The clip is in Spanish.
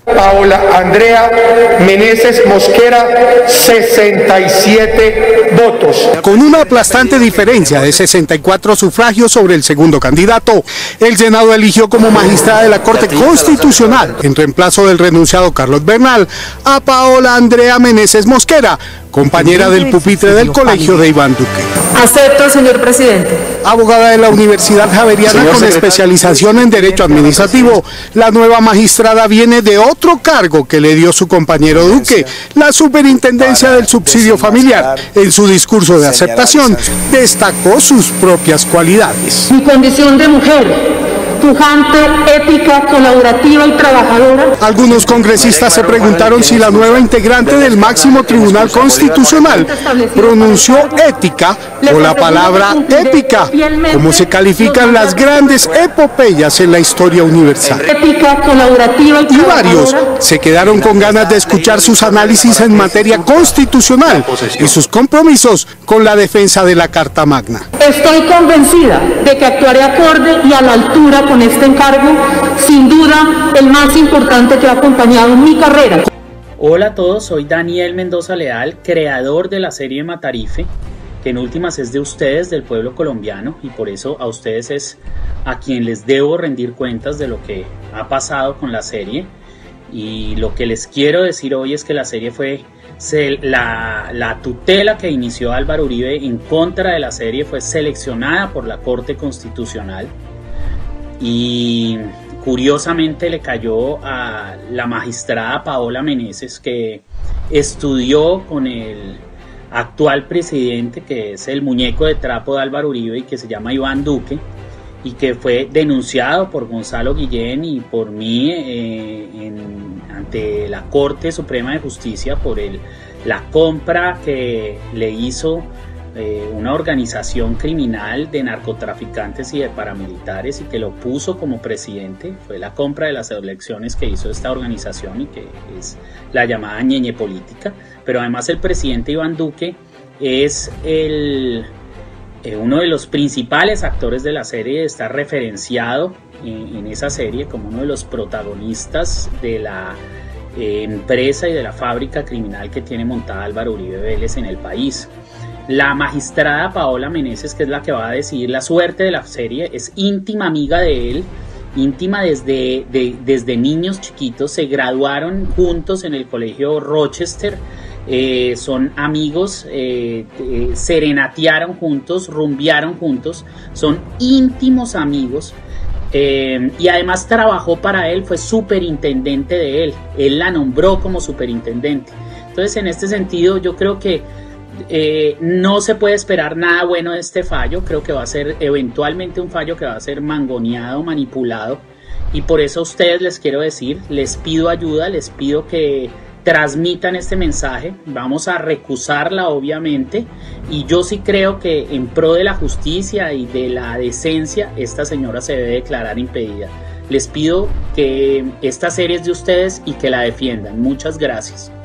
Paola Andrea Meneses Mosquera, 67 votos. Con una aplastante diferencia de 64 sufragios sobre el segundo candidato, el Senado eligió como magistrada de la Corte Constitucional, en reemplazo del renunciado Carlos Bernal, a Paola Andrea Meneses Mosquera, compañera del pupitre del colegio de Iván Duque. Acepto, señor presidente. Abogada de la Universidad Javeriana con especialización en Derecho Administrativo, la nueva magistrada viene de otro cargo que le dio su compañero Duque, la Superintendencia del Subsidio Familiar. En su discurso de aceptación, destacó sus propias cualidades. Mi condición de mujer, pujante, ética, colaborativa y trabajadora. Algunos congresistas se preguntaron si la nueva integrante del máximo Tribunal Constitucional pronunció ética o la palabra épica, como se califican las grandes epopeyas en la historia universal. Ética, colaborativa Y varios se quedaron con ganas de escuchar sus análisis en materia constitucional y sus compromisos con la defensa de la Carta Magna. Estoy convencida de que actuaré acorde y a la altura con este encargo, sin duda el más importante que ha acompañado mi carrera. Hola a todos, soy Daniel Mendoza Leal, creador de la serie Matarife, que en últimas es de ustedes, del pueblo colombiano, y por eso a ustedes es a quien les debo rendir cuentas de lo que ha pasado con la serie. Y lo que les quiero decir hoy es que la serie fue la tutela que inició Álvaro Uribe en contra de la serie fue seleccionada por la Corte Constitucional y curiosamente le cayó a la magistrada Paola Meneses, que estudió con el actual presidente, que es el muñeco de trapo de Álvaro Uribe y que se llama Iván Duque, y que fue denunciado por Gonzalo Guillén y por mí ante la Corte Suprema de Justicia por la compra que le hizo una organización criminal de narcotraficantes y de paramilitares y que lo puso como presidente. Fue la compra de las elecciones que hizo esta organización y que es la llamada ñeñe política. Pero además el presidente Iván Duque es uno de los principales actores de la serie, está referenciado en esa serie como uno de los protagonistas de la empresa y de la fábrica criminal que tiene montada Álvaro Uribe Vélez en el país. La magistrada Paola Meneses, que es la que va a decidir la suerte de la serie, es íntima amiga de él, íntima desde niños chiquitos, se graduaron juntos en el colegio Rochester, son amigos, serenatearon juntos, rumbearon juntos, son íntimos amigos. Y además trabajó para él, fue superintendente de él la nombró como superintendente. Entonces en este sentido yo creo que no se puede esperar nada bueno de este fallo. Creo que va a ser eventualmente un fallo que va a ser mangoneado, manipulado, y por eso a ustedes les quiero decir, les pido ayuda, les pido que transmitan este mensaje. Vamos a recusarla obviamente, y yo sí creo que en pro de la justicia y de la decencia esta señora se debe declarar impedida. Les pido que esta serie es de ustedes y que la defiendan. Muchas gracias.